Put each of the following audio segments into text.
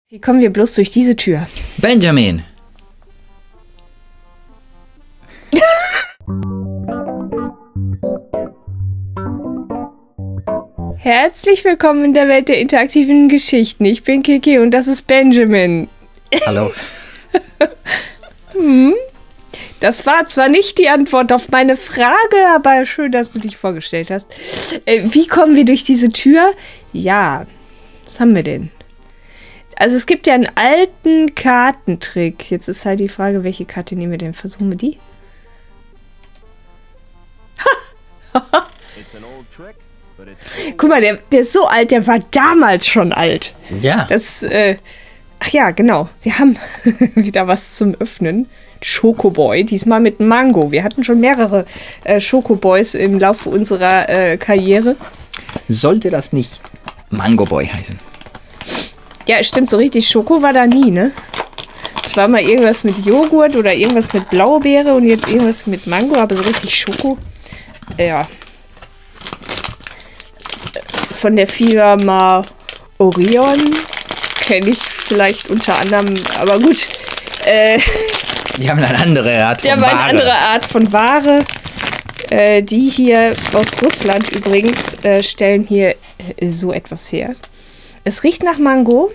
Wie kommen wir bloß durch diese Tür? Benjamin! Herzlich willkommen in der Welt der interaktiven Geschichten. Ich bin Kiki und das ist Benjamin. Hallo. Das war zwar nicht die Antwort auf meine Frage, aber schön, dass du dich vorgestellt hast. Wie kommen wir durch diese Tür? Ja, was haben wir denn? Also es gibt ja einen alten Kartentrick. Jetzt ist halt die Frage, welche Karte nehmen wir denn? Versuchen wir die? Guck mal, der ist so alt, der war damals schon alt. Ja. Ach ja, genau. Wir haben wieder was zum Öffnen. Schokoboy, diesmal mit Mango. Wir hatten schon mehrere Schokoboys im Laufe unserer Karriere. Sollte das nicht Mango Boy heißen? Ja, stimmt, so richtig Schoko war da nie, ne? Es war mal irgendwas mit Joghurt oder irgendwas mit Blaubeere und jetzt irgendwas mit Mango, aber so richtig Schoko. Ja. Von der Firma Orion kenne ich vielleicht unter anderem, aber gut. Die haben eine andere Art von Ware. Die haben eine andere Art von Ware. Die hier aus Russland übrigens stellen hier so etwas her. Es riecht nach Mango.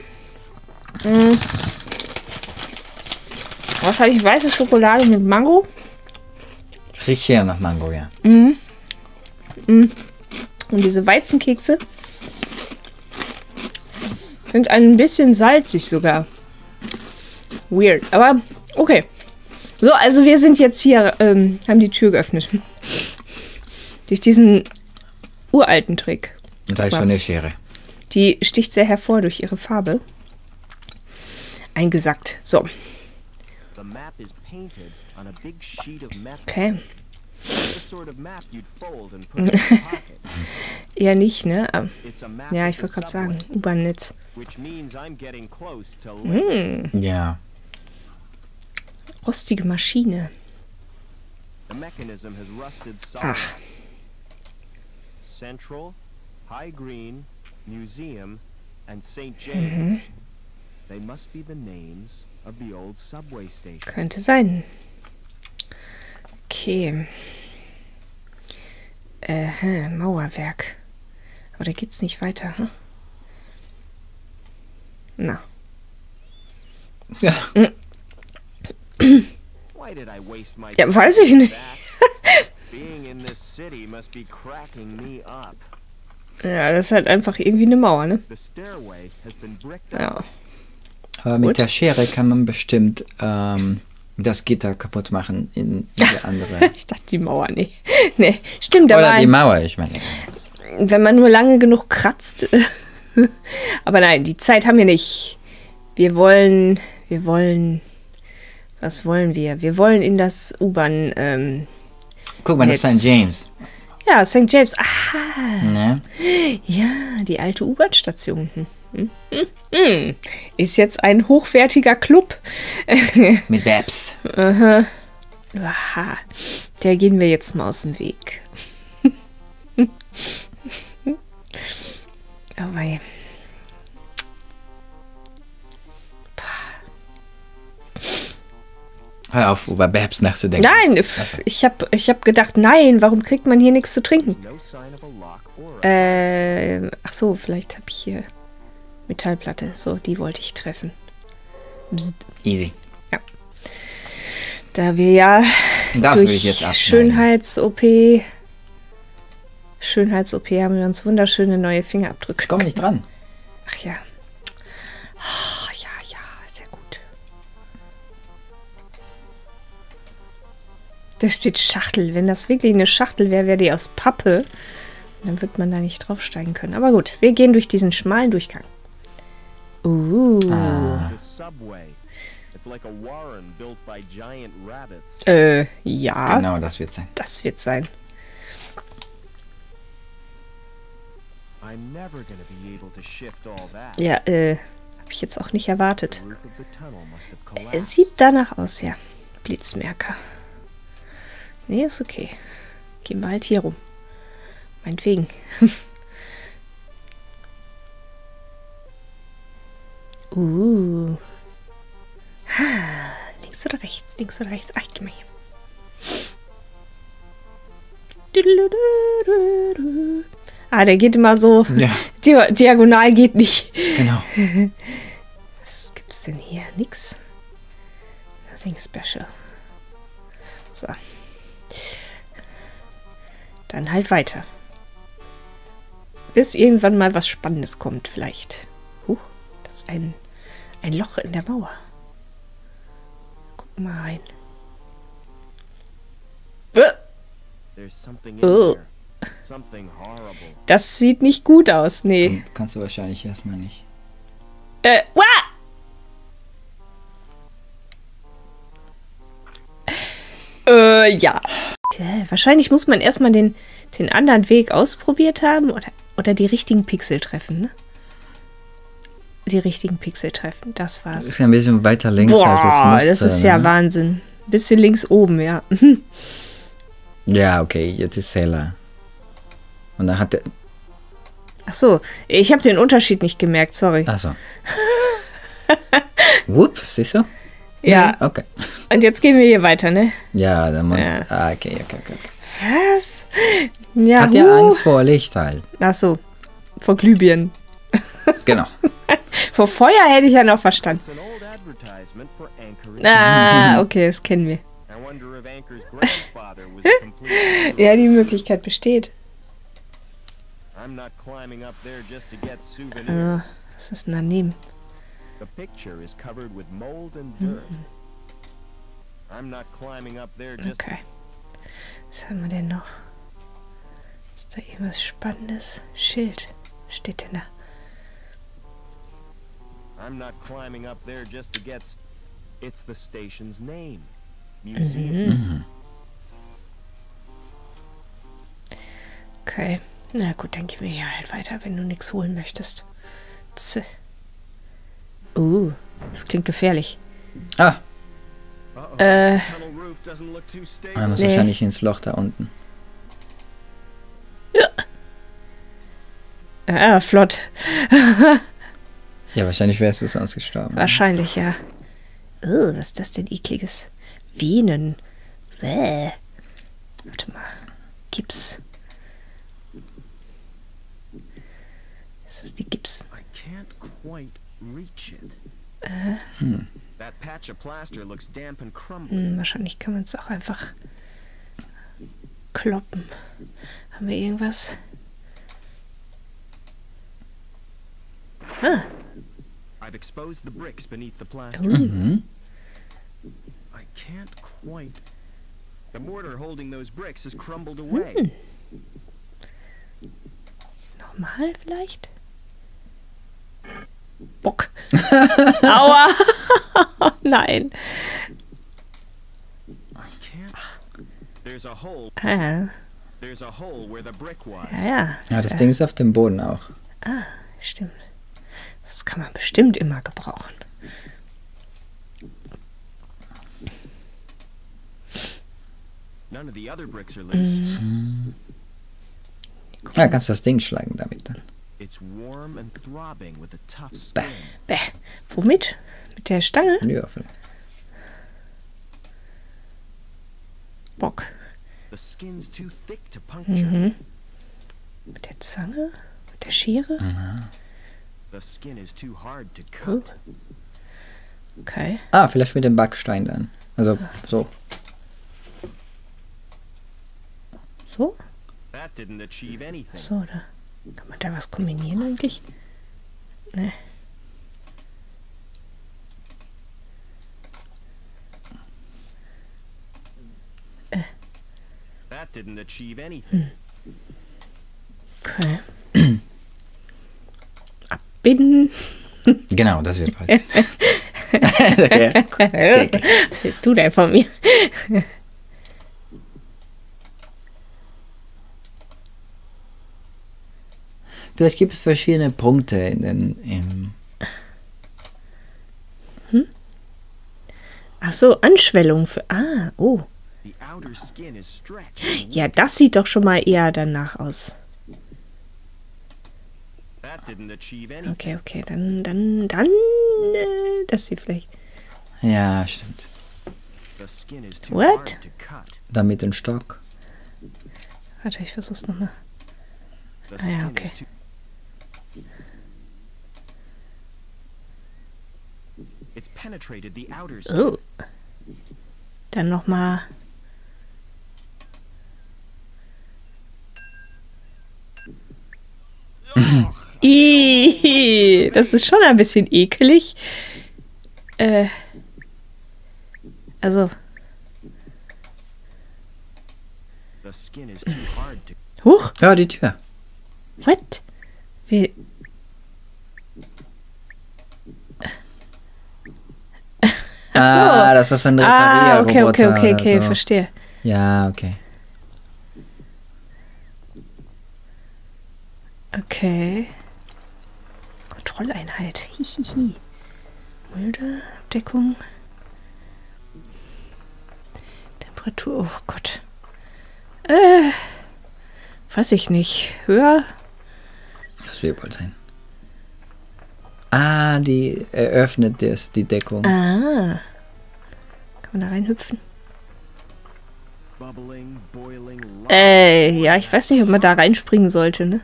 Wahrscheinlich weiße Schokolade mit Mango. Riecht hier nach Mango, ja. Und diese Weizenkekse sind ein bisschen salzig sogar. Weird, aber okay. So, also wir sind jetzt hier, haben die Tür geöffnet. Durch diesen uralten Trick. Da ist schon eine Schere. Die sticht sehr hervor durch ihre Farbe. Eingesackt. So. Okay. Eher nicht, ne? Ja, ich wollte gerade sagen, U-Bahn-Netz. Ja. Rostige Maschine. Ach. Central, High Green, Museum, and St. James. They must be the names of the old subway station. Könnte sein. Okay. Mauerwerk. Aber da geht's nicht weiter, hm? Na. Ja. Why did I waste my Ja, weiß ich nicht. Being in this city must be cracking me up. Ja, das ist halt einfach irgendwie eine Mauer, ne? The stairway has been bricked Ja. up. Aber mit der Schere kann man bestimmt das Gitter kaputt machen in diese andere. Ich dachte, die Mauer, nee. Nee, stimmt, da war Oder die ein, Mauer, ich meine. wenn man nur lange genug kratzt. Aber nein, die Zeit haben wir nicht. Wir wollen, was wollen wir? Wir wollen in das U-Bahn, Guck mal, das ist Netz. St. James. Ja, St. James. Ah, Ne? ja, die alte U-Bahn-Station. Ist jetzt ein hochwertiger Club. Mit Babs. Aha, der gehen wir jetzt mal aus dem Weg. Oh wei. Hör auf, über Babs nachzudenken. Nein, ich hab gedacht, nein, warum kriegt man hier nichts zu trinken? No sign of a lock or Ach so, vielleicht habe ich hier Metallplatte. So, die wollte ich treffen. Bzzt. Easy. Da wir ja Das will ich durch jetzt abschneiden. Schönheits-OP haben wir uns wunderschöne neue Fingerabdrücke. Komm nicht dran. Ach ja. Oh, ja, sehr gut. Da steht Schachtel. Wenn das wirklich eine Schachtel wäre, wäre die aus Pappe. Dann wird man da nicht draufsteigen können. Aber gut, wir gehen durch diesen schmalen Durchgang. the subway. It's like a warren built by giant rabbits. Ja, Genau, das wird sein. das wird sein. I'm never gonna be able to shift all that. Ja, habe ich jetzt auch nicht erwartet. The roof of the tunnel must have collapsed. Es sieht danach aus, ja. Blitzmerker. Nee, ist okay. Gehen wir halt hier rum. Meinetwegen. Links oder rechts? Links oder rechts? Ach, geh mal hier. Ah, der geht immer so. Ja, Diagonal geht nicht. genau. Was gibt's denn hier? Nix. Nothing special. So. Dann halt weiter. Bis irgendwann mal was Spannendes kommt, vielleicht. Das ist ein Loch in der Mauer. Guck mal rein. There's something in Oh. there. Something horrible. Das sieht nicht gut aus, nee. Kannst du wahrscheinlich erstmal nicht. Wah! Ja. Tja, wahrscheinlich muss man erstmal den anderen Weg ausprobiert haben oder die richtigen Pixel treffen, ne? Die richtigen Pixel treffen, das Das war's. ist ja ein bisschen weiter links Boah, als es müsste. das ist ja ne? Wahnsinn. Bisschen links oben, ja. Ja, okay, jetzt ist heller. Und dann hat der... Ach so, ich habe den Unterschied nicht gemerkt, sorry. Achso. Whoop, siehst du? Ja, Okay. und jetzt gehen wir hier weiter, ne? Ja, der Monster. Ja. Ah, okay. Was? Ja, Hat ja Angst vor Licht halt. Ach so, vor Glühbirnen. Genau. Vor Feuer hätte ich ja noch verstanden. It's an old advertisement for anchoring. Ah, okay, das kennen wir. I wonder if Anchor's grandfather was a complete... Ja, die Möglichkeit besteht. I'm not climbing up there just to get souvenirs. Was ist denn daneben? The picture is covered with mold and dirt. I'm not climbing up there just... Okay. Was haben wir denn noch? Ist da irgendwas Spannendes? Schild. Was steht denn da? I'm not climbing up there just to get... It's the station's name. Museum. Okay. Na gut, dann gehen wir hier halt weiter, wenn du nichts holen möchtest. Tse. Das klingt gefährlich. Ah, Uh-oh. Äh. Tunnel roof doesn't look too und stable. dann muss Nee. wahrscheinlich ins Loch da unten. Flott. Ja, wahrscheinlich wärst du sonst gestorben. Wahrscheinlich, ja. Was ist das denn ekliges? Venen. Bäh. Warte mal. Gips. Ist das die Gips? I can't quite reach it. That patch of plaster looks damp and crumbly. Wahrscheinlich kann man es auch einfach kloppen. Haben wir irgendwas? I've exposed the bricks beneath the plaster. Mhm. I can't quite. The mortar holding those bricks has crumbled away. Nochmal vielleicht? Bock. Aua. Nein. I can't. There's a hole. There's a hole where the brick was. Ja. Ja, das Ding ist auf dem Boden auch. Stimmt. Das kann man bestimmt immer gebrauchen. None of the other bricks are loose. Ja, kannst das Ding schlagen damit dann. It's warm and throbbing with a tough skin. Bäh. Womit? Mit der Stange? Ja, vielleicht. Bock. The skin's too thick to puncture. Mit der Zange? Mit der Schere? The skin is too hard to Oh. cut. Okay. Ah, vielleicht mit dem Backstein dann. Also so. So? That didn't achieve anything. So, oder? Kann man da was kombinieren eigentlich? Ne. That didn't achieve anything. Okay. Abbinden. Genau, das wird falsch. Okay. Was willst du denn von mir? Vielleicht gibt es verschiedene Punkte in den. Ach so, Anschwellung für. Oh. The outer skin is stretched. Ja, das sieht doch schon mal eher danach aus. That didn't achieve anything. Okay, dann Das hier vielleicht. Ja, stimmt. The skin is too What? hard to cut. Da mit dem Stock. Warte, ich versuch's nochmal. The Ah ja, skin okay. is too- It's penetrated the outer skin. Oh. Dann nochmal. Das ist schon ein bisschen ekelig. Also, The skin is too hard to huch, Ja, die Tür. what? Wie? Ah, das war so ein Ah, okay, Reparierroboter okay, oder so. verstehe. Ja, okay. Okay. Kontrolleinheit. Hihihi. Mulde, Abdeckung. Temperatur, oh Gott. Weiß ich nicht. Höher? Das wird wohl sein. Ah, die eröffnet die Deckung. Ah. Kann man da reinhüpfen? bubbling, boiling lava. Ja, ich weiß nicht, ob man da reinspringen sollte, ne?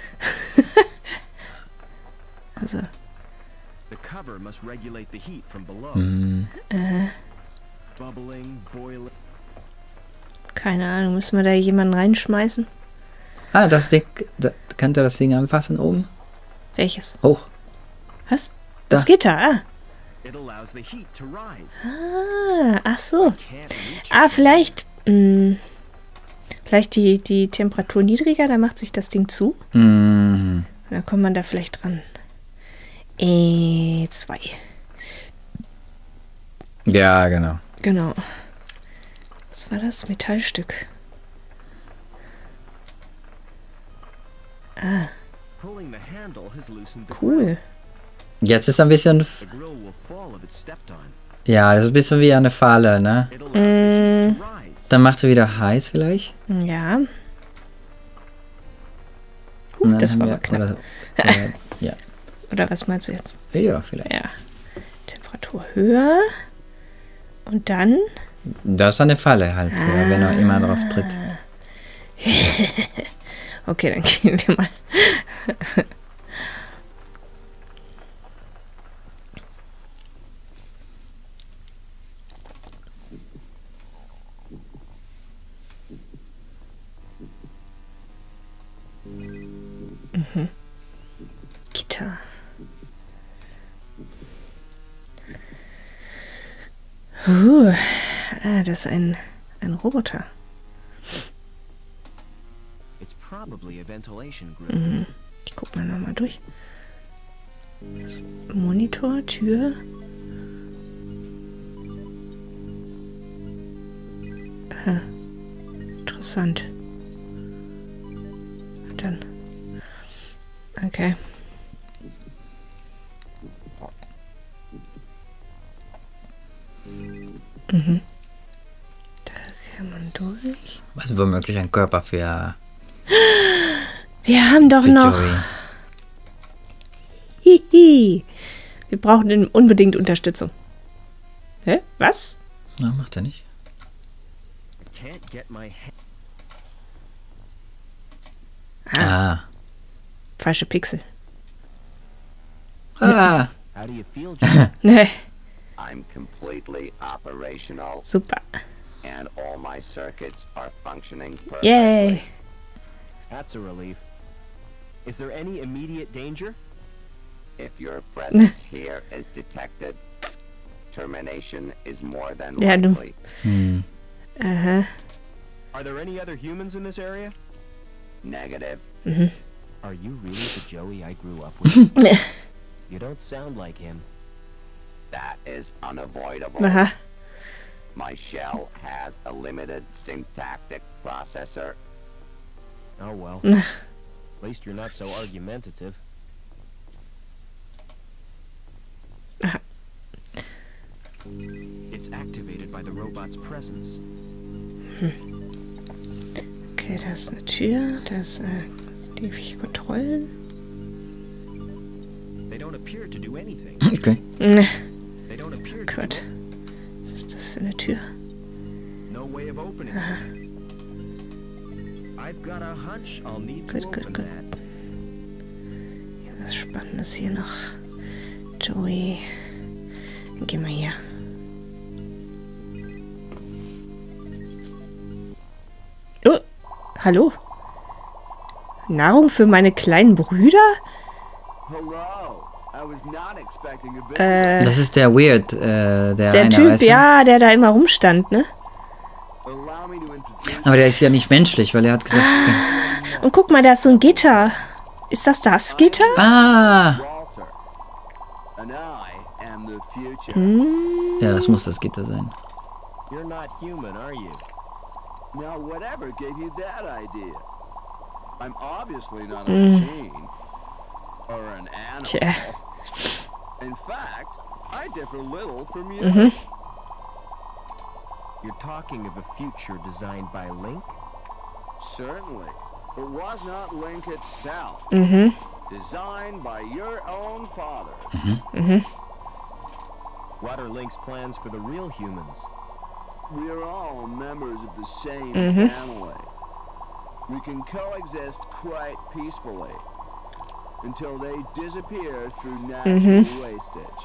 Also, The cover must regulate the heat from below. Hm. Bubbling, boiling. keine Ahnung, müssen wir da jemanden reinschmeißen? Ah, das Ding, könnt ihr das Ding anfassen oben? Welches? Hoch. Was? Da. Das Gitter, ah. It allows the heat to rise. Ach so. Can't reach it. Ah, vielleicht die Temperatur niedriger, da macht sich das Ding zu. Mhm. Dann kommt man da vielleicht dran. 2. Ja, genau. Genau. Was war das? Metallstück. Pulling the handle has loosened the grill. Cool. Jetzt ist ein bisschen, The grill will fall if it's stepped on. ja, das ist ein bisschen wie eine Falle, ne? It allows the heat to rise. Dann macht er wieder heiß vielleicht. Ja. Und dann Das haben war wir- aber knapp. ja. Oder was meinst du jetzt? Ja, vielleicht. Ja. Temperatur höher. Und dann? Das ist eine Falle halt, wenn er immer drauf tritt. Okay, dann gehen wir mal. Gitter. Das ist ein Roboter. It's probably a ventilation grill. Ich guck mal nochmal durch. Monitor, Tür. Interessant. Dann. Okay. Da kann man durch. Also womöglich ein Körper für Wir haben doch noch. Joey. Hihi. Wir brauchen unbedingt Unterstützung. Hä? Was? Na, macht er nicht. Can't get my hand. Ah. Falsche Pixel. Ah. How do you feel, Joe? Ne, I'm completely operational super. and all my circuits are functioning perfectly. Yay. That's a relief. Is there any immediate danger? If your presence here is detected, termination is more than Ja, du- likely. Hm. Aha. Are there any other humans in this area? Negative. Are you really the Joey I grew up with? You don't sound like him. That is unavoidable. Aha. My shell has a limited syntactic processor. Oh well. At least you're not so argumentative. It's activated by the robot's presence. Okay, da ist eine Tür. Da ist die Kontrollen. They don't appear to do anything. Okay. Ne, They don't appear to Gott. Was ist das für eine Tür? No way of opening it. I've got a hunch I'll need to Gut, open gut, gut. that. Was Spannendes hier noch. Joey. Dann gehen wir hier. Oh, hallo? Nahrung für meine kleinen Brüder? Hello. I was not expecting a bit. Das ist der Weird, der Der eine, Typ, weißt du? ja, der da immer rumstand, ne? Allow me to introduce Aber der ist ja nicht menschlich, weil er hat gesagt... Und guck mal, da ist so ein Gitter. Ist das Gitter? Ah! Walter. And I am the future. Ja, das muss das Gitter sein. You're not human, are you? Now, whatever gave you that idea? I'm obviously not a machine. Or an animal. Tja. In fact, I differ little from you. You're talking of a future designed by Link? Certainly. It was not Link itself. Designed by your own father. What are Link's plans for the real humans? We're all members of the same family. We can coexist quite peacefully until they disappear through natural wastage.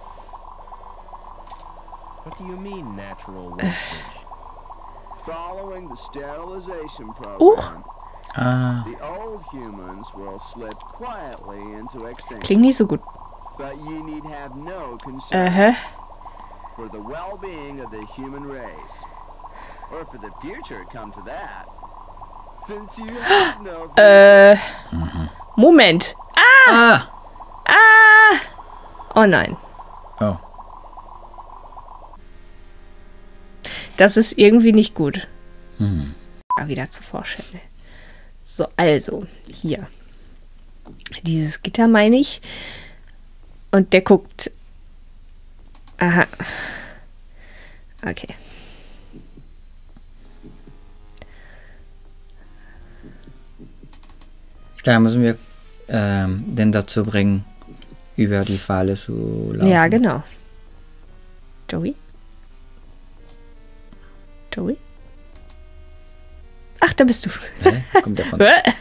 What do you mean, natural wastage? Following the sterilization program, Ah, the old humans will slip quietly into extinction. Klingt nicht so gut. But you need have no concern Aha. for the well-being of the human race. Or for the future, come to that. Since you have no Moment. ah! Ah! Oh nein. Oh. Das ist irgendwie nicht gut. Wieder zur Vorstelle. So, also, hier. Dieses Gitter meine ich. Und der guckt. Aha. Okay. Da müssen wir den dazu bringen, über die Falle zu laufen. Ja, genau. Joey? Joey? Ach, da bist du. Hä? Kommt der von...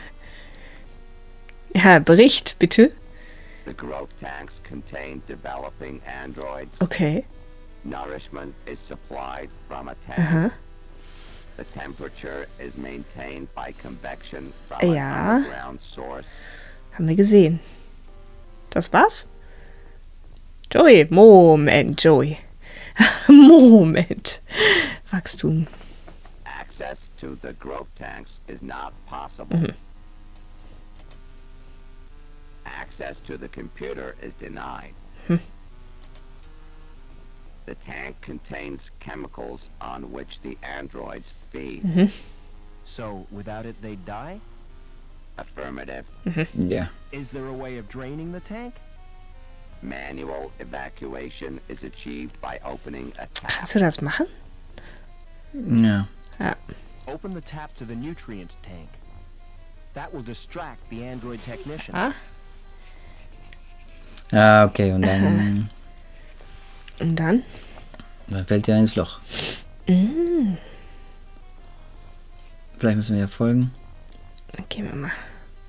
Ja, Bericht, bitte. The growth tanks contain developing androids. Okay. Nourishment is supplied from a tank. The temperature is maintained by convection from Ja. an underground source. Haben wir gesehen. Das war's? Joey, Moment, Joey. Moment. Wachstum. Access to the growth tanks is not possible. Access to the computer is denied. The tank contains chemicals on which the androids feed. So, without it, they'd die? Affirmative. Ja. Is there a way of draining the tank? Manual evacuation is achieved by opening a tap. Kannst du das machen? Ja. Ja. Open the tap to the nutrient tank. That will distract the android technician. Ah. Ah, okay, und dann, Und dann? dann fällt er ins Loch. Vielleicht müssen wir ja folgen. Dann gehen wir mal.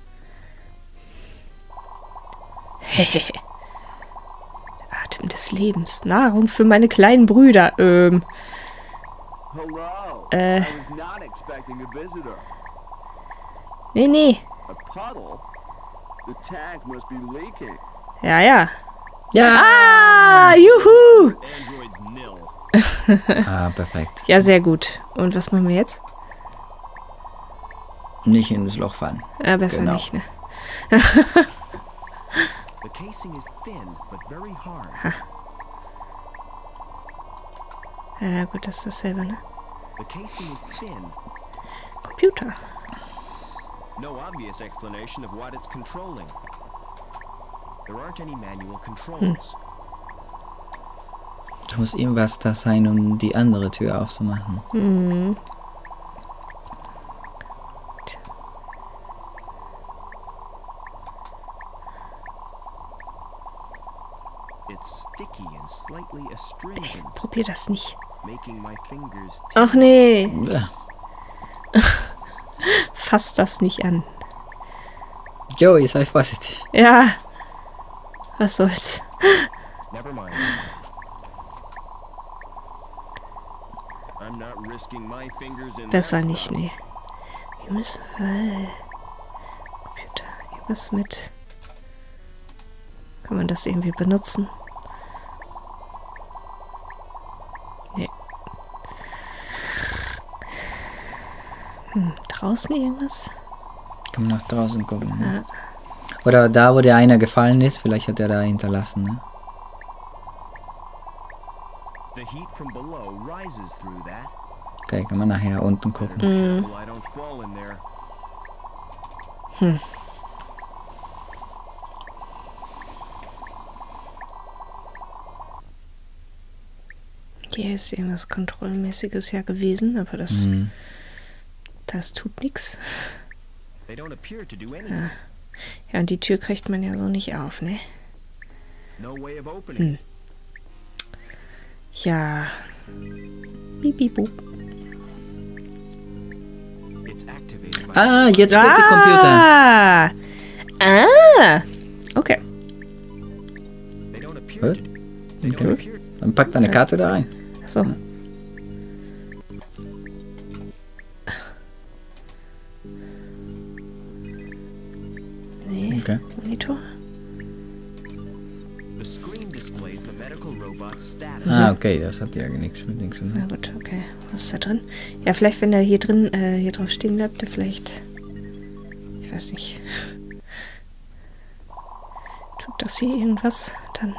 Atem des Lebens. Nahrung für meine kleinen Brüder. Hello. I was not expecting a visitor. Nee. A puddle? The tank must be leaking. Ja, ja. Ja! Ah, juhu! Androids nil. Ah, perfekt. Ja, sehr gut. Und was machen wir jetzt? Nicht in das Loch fallen. Besser Genau. nicht, ne? The casing is thin, but very hard. Ja, gut, das ist dasselbe, ne? The casing is thin. Computer. No obvious explanation of what it's controlling. There aren't any manual controls. Da muss irgendwas da sein, um die andere Tür aufzumachen. It's sticky. astringent, Probier das nicht. making my fingers Ach nee. Ja. Fass das nicht an. Joey, sei vorsichtig. Ja. Was soll's. Never mind. I'm not risking my fingers in Besser that nicht, stuff. nee. Wir müssen... Computer. Irgendwas mit... Kann man das irgendwie benutzen? Nee. Draußen irgendwas? Kann man nach draußen gucken. Ne? Ja. Oder da, wo der einer gefallen ist, vielleicht hat er da hinterlassen. Ne? The heat from below rises through that. Okay, kann man nachher unten gucken. Mhm. Well, I don't fall in there. Hier ist irgendwas Kontrollmäßiges ja gewesen, aber das tut nichts. They don't appear to do anything. Ja, und die Tür kriegt man ja so nicht auf, ne? No way of opening. Ja. Bibibub. It's activated by Ah, jetzt geht der Computer. Okay. They don't appear Was? to do. They don't Okay. appear. Dann packt eine Karte da rein. So. Nee, Okay. Monitor. The screen displays the medical robot's status. Ah, okay, das hat ja nichts mit nichts zu Na tun. gut, okay. Was ist da drin? Ja, vielleicht, wenn er hier drin, hier drauf stehen bleibt, der vielleicht. Ich weiß nicht. Tut das hier irgendwas? Dann.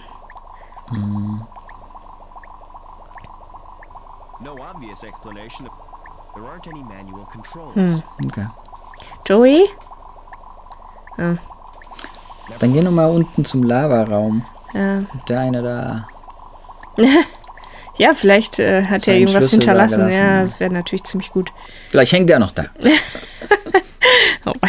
No obvious explanation. There aren't any manual controls. Okay. Joey? Ah, Dann geh nochmal unten zum Lavaraum. ja. Ob der eine da. Ja, vielleicht hat er Seinen irgendwas Schlüssel da hinterlassen. gelassen, Ja, ja. das wäre natürlich ziemlich gut. Vielleicht hängt der noch da. Oh, bye.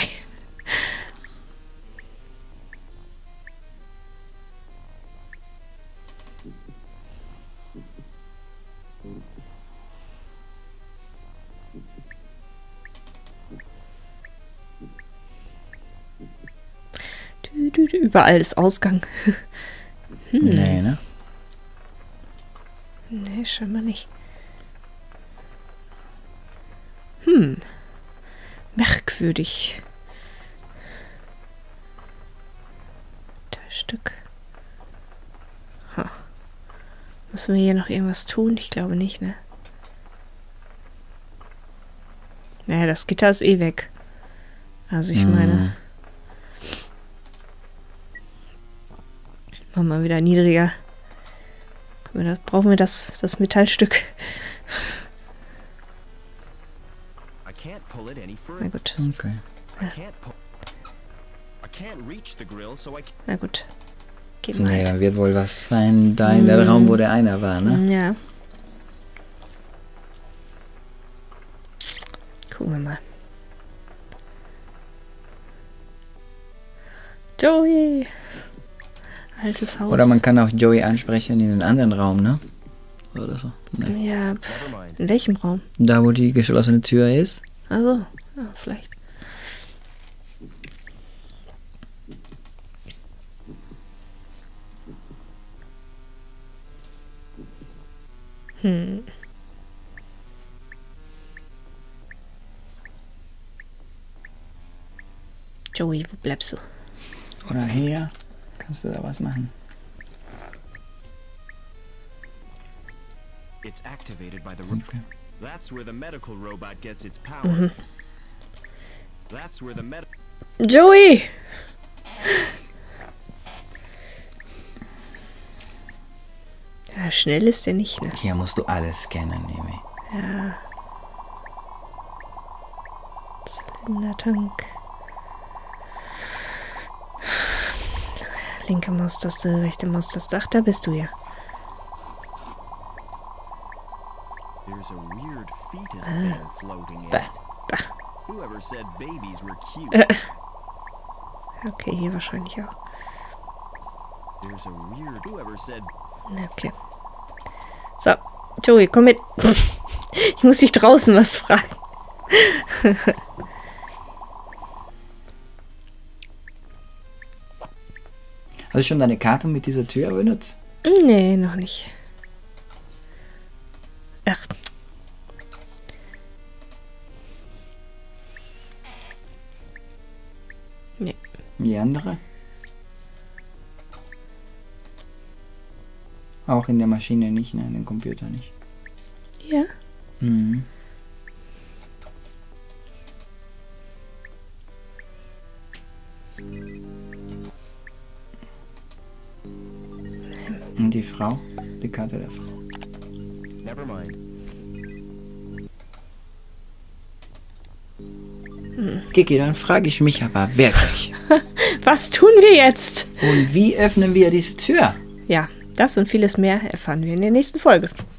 Überall ist Ausgang. Nee, ne? Nee, scheinbar nicht. Merkwürdig. Teilstück. Müssen wir hier noch irgendwas tun? Ich glaube nicht, ne? Naja, das Gitter ist eh weg. Also ich meine... Machen wir wieder niedriger. Brauchen wir das Metallstück? I can't pull it any Na further. gut, Okay. I can't reach the grill, so I can't. na gut. Geht mal Nee, halt. dann wird wohl was sein, da in der Raum, wo der einer war, ne? Ja. Gucken wir mal. Joey! Altes Haus. Oder man kann auch Joey ansprechen in den anderen Raum, ne? Oder so. Nee. Ja, Never mind. in welchem Raum? Da, wo die geschlossene Tür ist. Also, ja, vielleicht. Joey, wo bleibst du? Oder hier. Kannst du da was machen? It's activated by the. Okay. That's where the medical robot gets its power. That's where the Joey! Ja, schnell ist der nicht, ne? Hier musst du alles scannen, Nemi. Ja. Zylindertank. Linke Maustaste, rechte Maustaste. Ach, da bist du ja. There's a weird fetus thing floating in. Bah. it. Whoever said babies were cute? Okay, hier wahrscheinlich auch. There's a weird. Whoever said Okay. So, Joey, komm mit. Ich muss dich draußen was fragen. Hast du schon deine Karte mit dieser Tür benutzt? Nee, noch nicht. Ach. Nee. Die andere? Auch in der Maschine nicht, ne? In dem Computer nicht. Ja. Mhm. Und die Frau? Die Karte der Frau. Never mind. Kiki, dann frage ich mich aber wirklich. Was tun wir jetzt? Und wie öffnen wir diese Tür? Ja, das und vieles mehr erfahren wir in der nächsten Folge.